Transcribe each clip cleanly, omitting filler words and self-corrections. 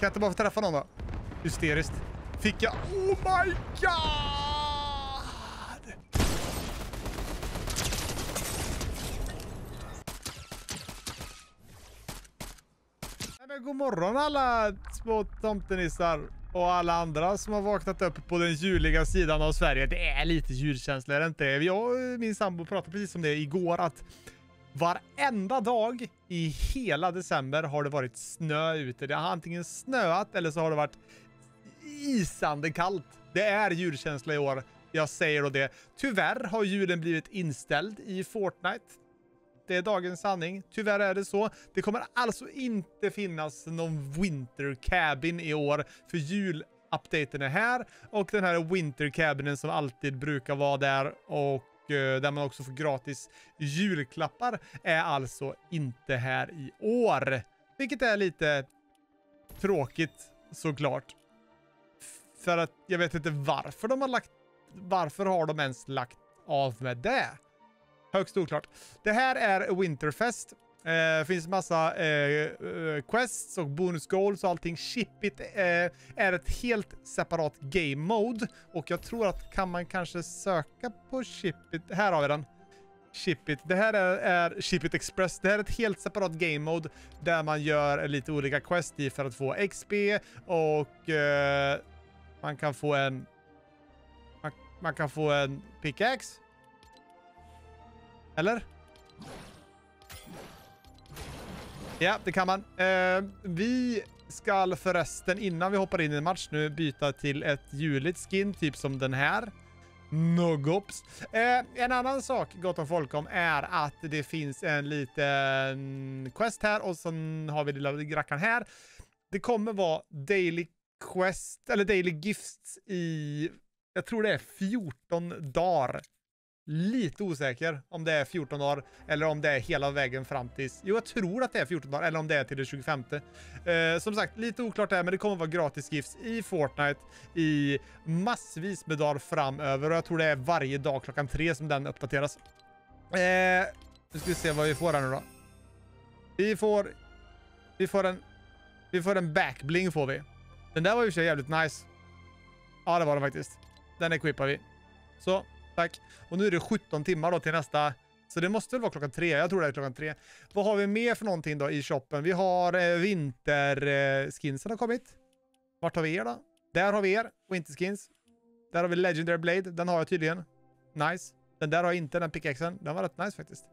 jag inte bara få träffa någon då? Hysteriskt. Fick jag... Oh my god! Men god morgon alla små tomtenissar och alla andra som har vaknat upp på den juliga sidan av Sverige. Det är lite julkänsla, är det inte? Jag och min sambo pratade precis om det igår, att varenda dag i hela december har det varit snö ute. Det har antingen snöat eller så har det varit isande kallt. Det är julkänsla i år. Jag säger då det. Tyvärr har julen blivit inställd i Fortnite. Det är dagens sanning. Tyvärr är det så. Det kommer alltså inte finnas någon Winter Cabin i år. För julupdaten är här. Och den här Winter Cabinen som alltid brukar vara där. Och där man också får gratis julklappar är alltså inte här i år. Vilket är lite tråkigt såklart. För att jag vet inte varför de har lagt... Varför har de ens lagt av med det? Högst oklart. Det här är Winterfest. Finns massa quests och bonus goals och allting. Shipit är ett helt separat game mode. Och jag tror att kan man kanske söka på Shipit. Här har vi den. Shipit. Det här är Shipit Express. Det här är ett helt separat game mode där man gör lite olika quests i för att få XP och man kan få en man kan få en pickaxe. Eller? Ja, det kan man. Vi ska förresten, innan vi hoppar in i en match nu, byta till ett juligt skin, typ som den här. Nogops. En annan sak, gott om folkom, är att det finns en liten quest här och sen har vi lilla rackaren här. Det kommer vara daily quest, eller daily gifts i, jag tror det är 14 dagar. Lite osäker om det är 14 dagar eller om det är hela vägen fram till... Jo, jag tror att det är 14 dagar eller om det är till det 25. Som sagt, lite oklart här, men det kommer vara gratis gifts i Fortnite i massvis med dagar framöver. Och jag tror det är varje dag klockan 3 som den uppdateras. Nu ska vi se vad vi får här nu då. Vi får en backbling får vi. Den där var ju så jävligt nice. Ja, det var den faktiskt. Den equippar vi. Så. Tack. Och nu är det 17 timmar då till nästa. Så det måste väl vara klockan 3. Jag tror det är klockan 3. Vad har vi mer för någonting då i shoppen? Vi har vinterskinsen har kommit. Vart har vi er då? Där har vi er. Winterskins. Där har vi Legendary Blade. Den har jag tydligen. Nice. Den där har jag inte, den pickaxen. Den var rätt nice faktiskt.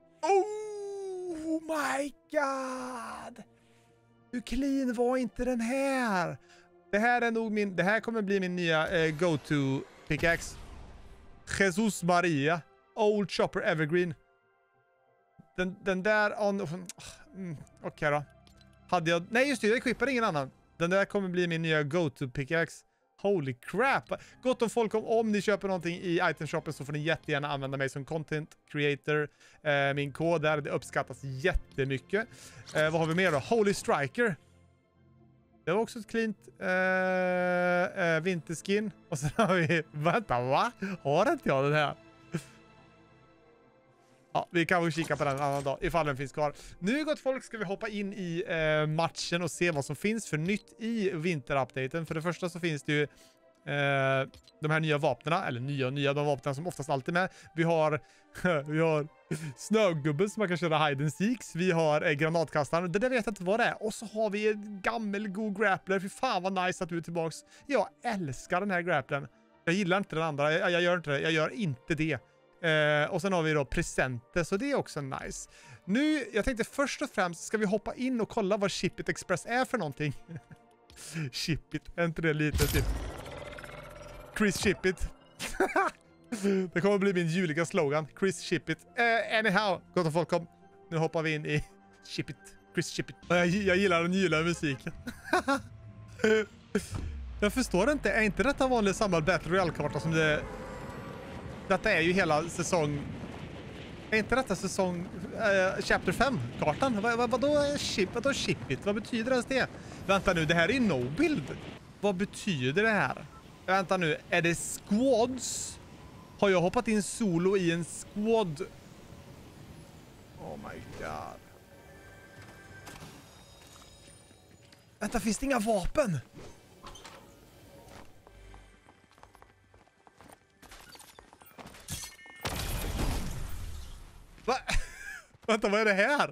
Oh my god! Hur clean var inte den här? Det här är nog min... Det här kommer bli min nya go-to pickaxe. Jesus Maria. Old Chopper Evergreen. Den där... Okej då. Hade jag... Nej just det, jag equippade ingen annan. Den där kommer bli min nya go-to pickaxe. Holy crap. Gott om folk, om ni köper någonting i itemshoppen så får ni jättegärna använda mig som content creator. Min kod där, det uppskattas jättemycket. Vad har vi mer då? Holy Striker. Det var också ett cleant vinterskin. Och sen har vi... Vänta, va? Har inte jag den här? Ja, vi kan väl kika på den en annan dag ifall den finns kvar. Nu gott folk ska vi hoppa in i matchen och se vad som finns för nytt i vinterupdaten. För det första så finns det ju de här nya vapnena, eller nya de vapnen som oftast alltid är med. Vi har snögubben som man kan köra hide and seeks. Vi har granatkastaren. Det där vet jag inte vad det är. Och så har vi en gammel god grappler. Fy fan vad nice att du är tillbaks. Jag älskar den här grapplern. Jag gillar inte den andra. Jag gör inte det. Jag gör inte det. Och sen har vi då presenter. Så det är också nice. Nu, jag tänkte först och främst ska vi hoppa in och kolla vad Shipit Express är för någonting. Shipit. Är inte det lite typ? Chris Shipit. Det kommer bli min juliga slogan. Chris Shipit. Anyhow, gott om folk kom. Nu hoppar vi in i Shipit. Chris Shipit. Jag gillar den juliga musiken. Jag förstår inte. Är inte detta vanlig samma Battle Royale-karta som det... Detta är ju hela säsong... Är inte detta säsong... Chapter 5-kartan? Vadå Shipit? Vad betyder ens det? Vänta nu, det här är no build. Vad betyder det här? Vänta nu, är det squads? Har jag hoppat in solo i en squad? Oh my god. Vänta, finns det inga vapen? Va? Vänta, vad är det här?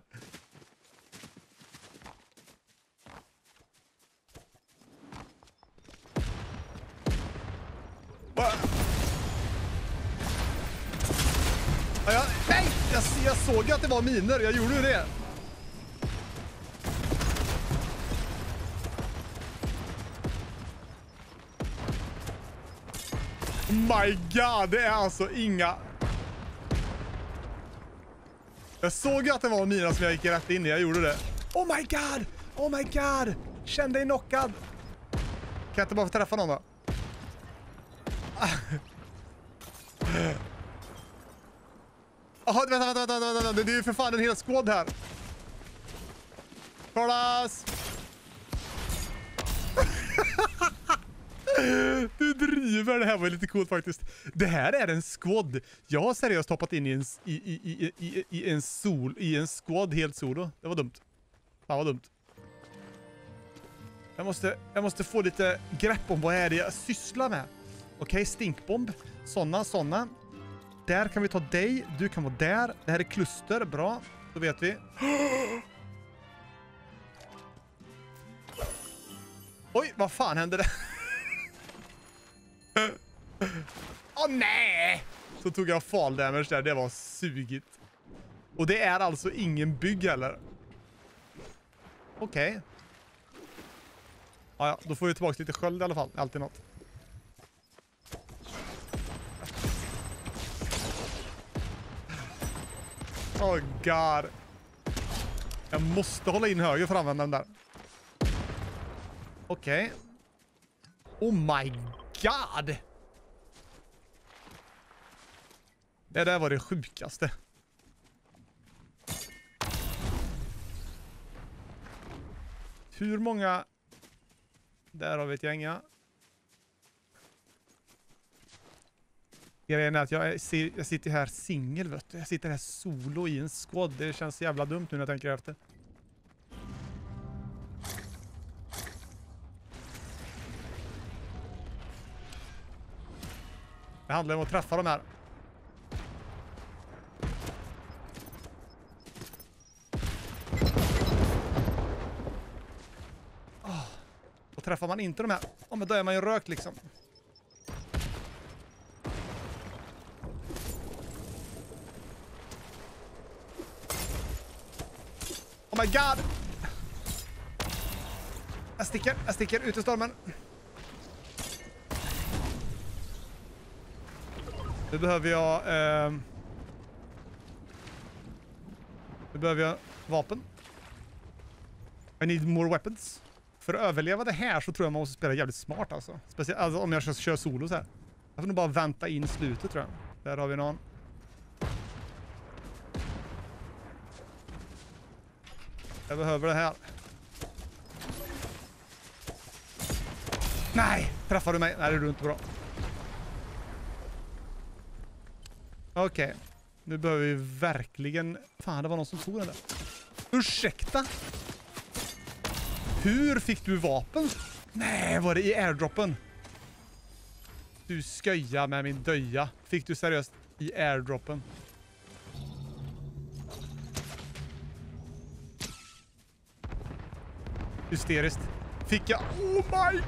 Va? Nej! Jag såg att det var miner. Jag gjorde ju det. My God, det är alltså inga... Jag såg ju att det var mina som jag gick rätt in i. Jag gjorde det. Oh my God! Oh my God! Känn dig knockad. Kan jag inte bara få träffa någon då? Jaha, vänta. Det är ju för fan en hel squad här. Kolas! Du driver, det här var lite coolt faktiskt. Det här är en squad. Jag har seriöst hoppat in i en squad helt solo. Det var dumt. Fan vad dumt. Jag måste få lite grepp om vad är det jag sysslar med. Okej, stinkbomb. Såna. Där kan vi ta dig. Du kan vara där. Det här är kluster. Bra. Då vet vi. Oj, vad fan hände det? Åh nej! Så tog jag fall damage där. Det var sugigt. Och det är alltså ingen bygg heller. Okej. Ja, då får vi tillbaka lite sköld i alla fall. Alltid något. Oh God. Jag måste hålla in höger för att använda den där. Okej. Oh my God. Det där var det sjukaste. Hur många... Där har vi ett gäng, ja. Grejen är att jag sitter här singel, vet du. Jag sitter här solo i en squad. Det känns jävla dumt nu när jag tänker efter. Det handlar om att träffa de här. Och träffar man inte de här, men då är man ju rökt liksom. Oh my God! Jag sticker ut i stormen. Nu behöver jag vapen. I need more weapons. För att överleva det här så tror jag man måste spela jävligt smart alltså. Speciellt alltså, om jag ska köra solo så här. Jag får nog bara vänta in slutet tror jag. Där har vi någon. Jag behöver det här. Nej! Träffar du mig? Nej, det är inte bra. Okej. Nu behöver vi verkligen... Fan, det var någon som tog den där. Ursäkta? Hur fick du vapen? Nej, var det i airdroppen? Du skojar med min döja. Fick du seriöst i airdroppen? Hysteriskt. Fick jag... Oh my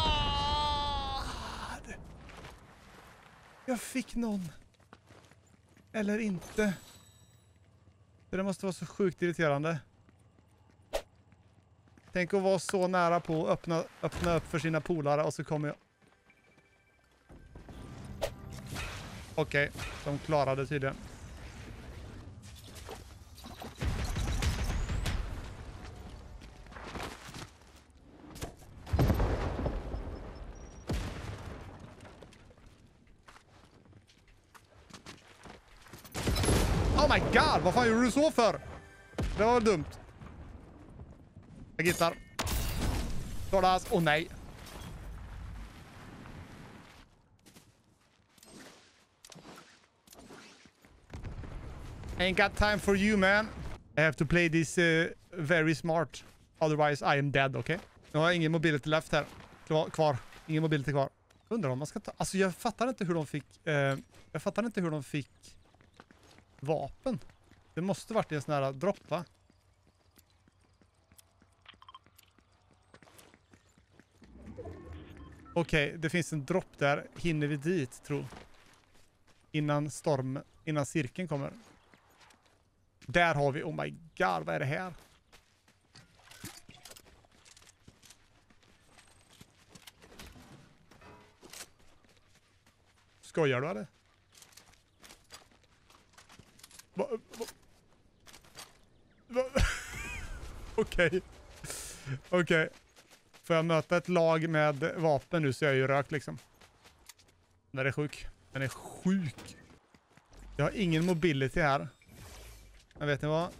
God! Jag fick någon. Eller inte. Det måste vara så sjukt irriterande. Tänk att vara så nära på att öppna upp för sina polare och så kommer jag... Okej, de klarade tydligen. Oh my God, vad fan gjorde du så för? Det var dumt. Jag gittar. Tordas. Åh nej. Ain't got time for you, man. I have to play this very smart. Otherwise I am dead, okay? Jag har ingen mobility left här. Kvar. Ingen mobility kvar. Undrar om man ska ta... Alltså jag fattar inte hur de fick... jag fattar inte hur de fick vapen. Det måste varit i en sån här dropp, va? Okej, det finns en dropp där. Hinner vi dit, tror. Innan cirkeln kommer. Där har vi, oh my god, vad är det här? Skojar du eller? Okej. Okej. Får jag möta ett lag med vapen nu så jag är ju rökt liksom. Den är sjuk. Den är sjuk. Jag har ingen mobility här. Men vet ni vad?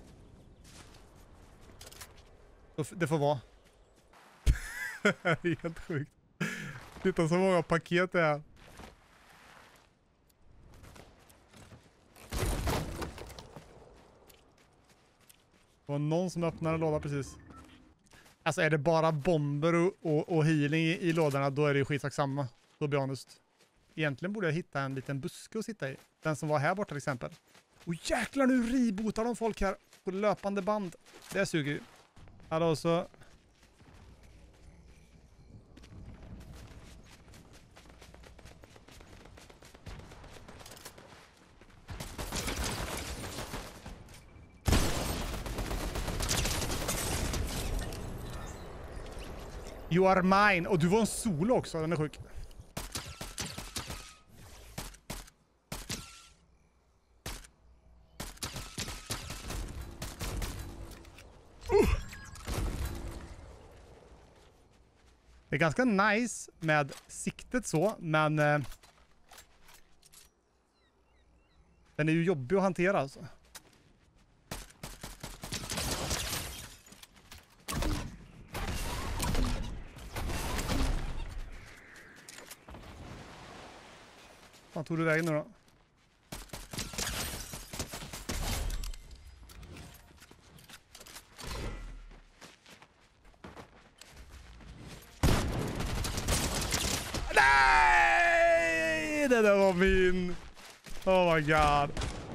Det får vara. Det är helt sjukt. Titta så många paket det är. Det var någon som öppnade en låda precis. Alltså är det bara bomber och healing i lådorna, då är det ju skitsamma. Då blir jag honest. Egentligen borde jag hitta en liten buske att sitta i. Den som var här borta till exempel. Och jäklar, nu rebootar de folk här på löpande band. Det suger ju. Hallå så... You are mine. Och du var en solo också, den är sjuk. Det är ganska nice med siktet så, men den är ju jobbig att hantera alltså. Vad tog du vägen nu då? Nej! Det där var min. Oh my god.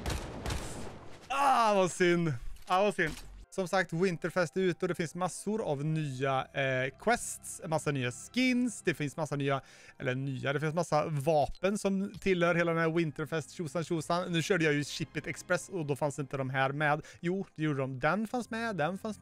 Vad synd. Vad synd. Som sagt, Winterfest är ute och det finns massor av nya quests, massa nya skins, det finns massa nya, det finns massa vapen som tillhör hela den här Winterfest tjosan. Nu körde jag ju Ship It Express och då fanns inte de här med. Jo, det gjorde de. Den fanns med.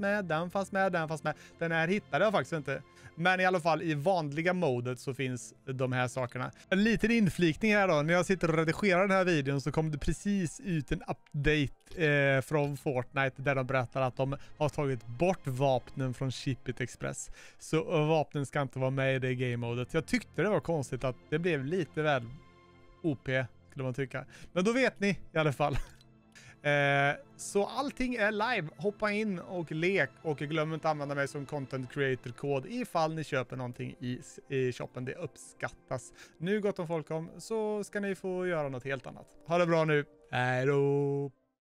Den här hittade jag faktiskt inte. Men i alla fall i vanliga modet så finns de här sakerna. En liten inflikning här då. När jag sitter och redigerar den här videon så kom det precis ut en update från Fortnite där de berättar att de har tagit bort vapnen från Ship It Express. Så vapnen ska inte vara med i det game-modet. Jag tyckte det var konstigt att det blev lite väl OP, skulle man tycka. Men då vet ni i alla fall. Så allting är live. Hoppa in och lek och glöm inte använda mig som content creator-kod ifall ni köper någonting i shoppen. Det uppskattas. Nu gott om folk om så ska ni få göra något helt annat. Ha det bra nu. Hej då!